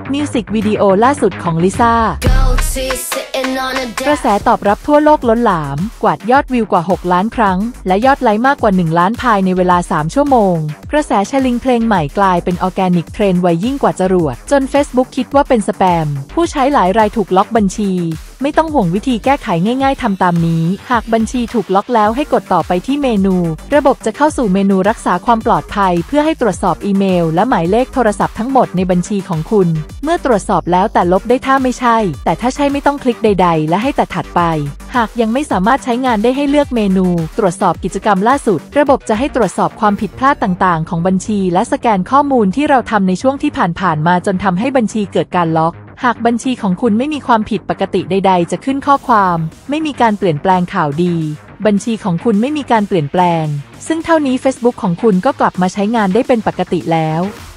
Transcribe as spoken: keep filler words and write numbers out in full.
มิวสิกวิดีโอล่าสุดของลิซ่ากระแสตอบรับทั่วโลกล้นหลามกวาดยอดวิวกว่าหกล้านครั้งและยอดไลค์มากกว่าหนึ่งล้านภายในเวลาสามชั่วโมงกระแสชลิงเพลงใหม่กลายเป็นออร์แกนิกเทรนด์ไวยิ่งกว่าจรวดจน Facebook คิดว่าเป็นสแปมผู้ใช้หลายรายถูกล็อกบัญชีไม่ต้องห่วงวิธีแก้ไขง่ายๆทำตามนี้หากบัญชีถูกล็อกแล้วให้กดต่อไปที่เมนูระบบจะเข้าสู่เมนูรักษาความปลอดภัยเพื่อให้ตรวจสอบอีเมลและหมายเลขโทรศัพท์ทั้งหมดในบัญชีของคุณเมื่อตรวจสอบแล้วแต่ลบได้ถ้าไม่ใช่แต่ถ้าใช่ไม่ต้องคลิกใดๆและให้แต่ถัดไปหากยังไม่สามารถใช้งานได้ให้เลือกเมนูตรวจสอบกิจกรรมล่าสุดระบบจะให้ตรวจสอบความผิดพลาดต่างๆของบัญชีและสแกนข้อมูลที่เราทำในช่วงที่ผ่านๆมาจนทำให้บัญชีเกิดการล็อกหากบัญชีของคุณไม่มีความผิดปกติใดๆจะขึ้นข้อความไม่มีการเปลี่ยนแปลงข่าวดีบัญชีของคุณไม่มีการเปลี่ยนแปลงซึ่งเท่านี้ Facebook ของคุณก็กลับมาใช้งานได้เป็นปกติแล้ว